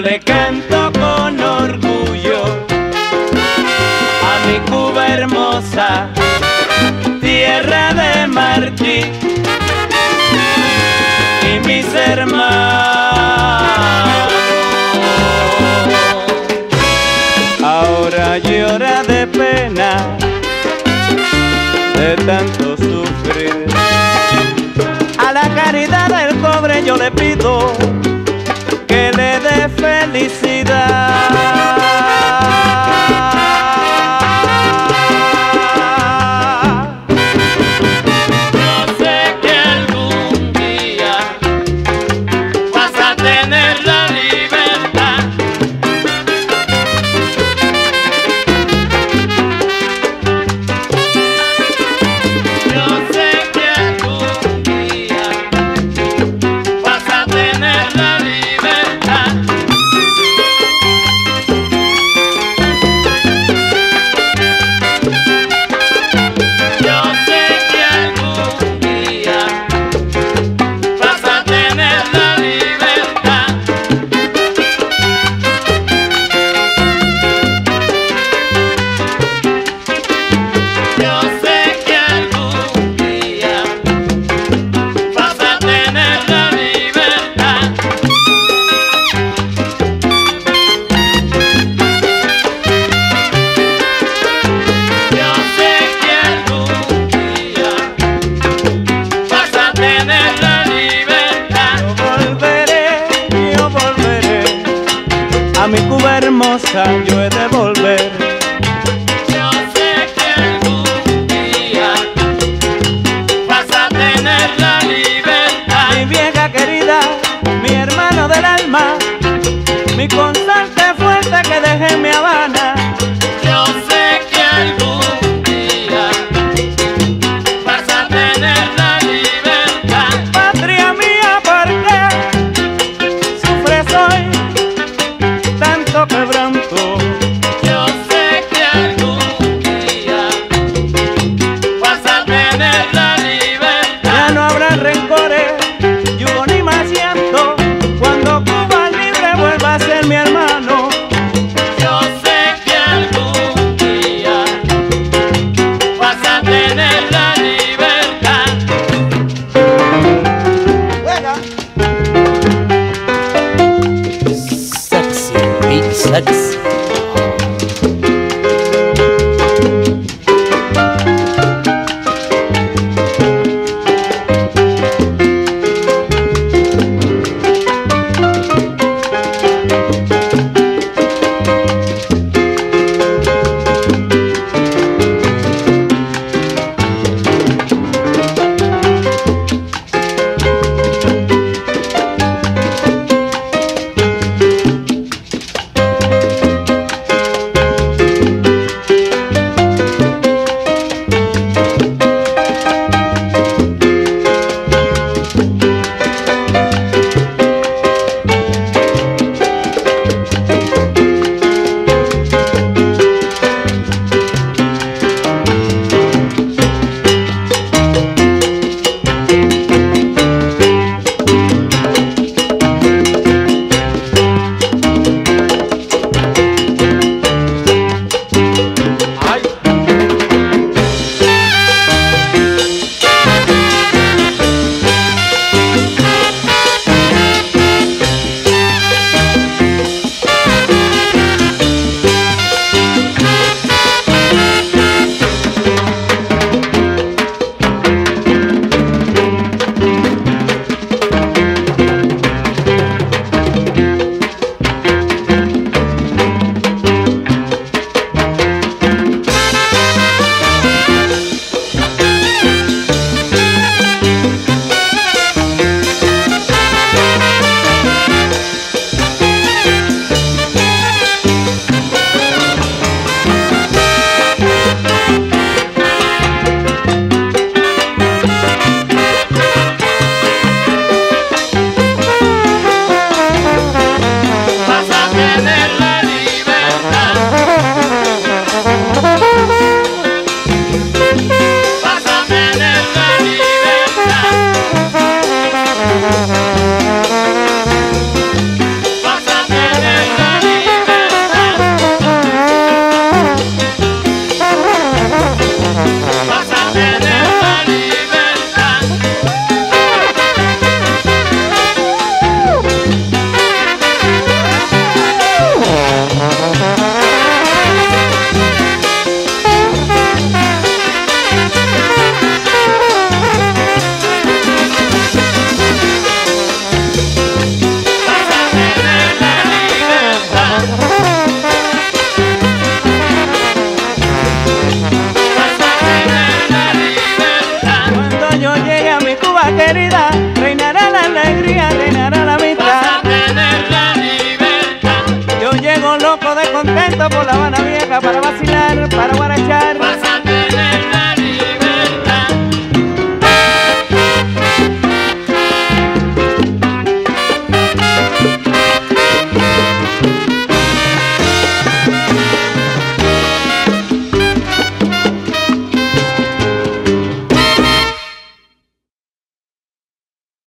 le canto con orgullo a mi Cuba hermosa, tierra de Martí y mis hermanos. Ahora llora de pena de tanto sufrir. A la caridad del cobre yo le pido que le dé felicidad. Yo sé que algún día vas a tener la libertad. Yo sé que algún día vas a tener la libertad. Yo sé que algún día vas a tener la libertad. Yo sé que algún día vas a tener la libertad. Yo sé que algún día vas a tener la libertad. Yo volveré, a mi Cuba hermosa yo he de volver. Yo sé que algún día vas a tener la libertad. Mi vieja querida, mi hermano del alma, mi constante fuerte que dejé en mi Habana. Yo sé que algún día vas a tener la libertad. Patria mía, ¿por qué sufres hoy tanto quebranto? Yo sé que algún día vas a tener la libertad. Ya no habrá rencores, yugo ni más llanto, cuando Cuba libre vuelva a ser mi hermano. por La Habana Vieja para vacilar.